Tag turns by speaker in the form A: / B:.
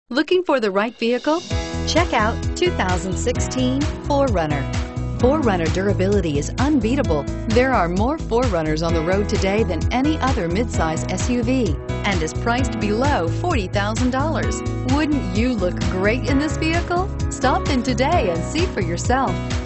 A: Looking for the right vehicle? Check out 2016 4Runner. 4Runner durability is unbeatable. There are more 4Runners on the road today than any other midsize SUV and is priced below $40,000. Wouldn't you look great in this vehicle? Stop in today and see for yourself.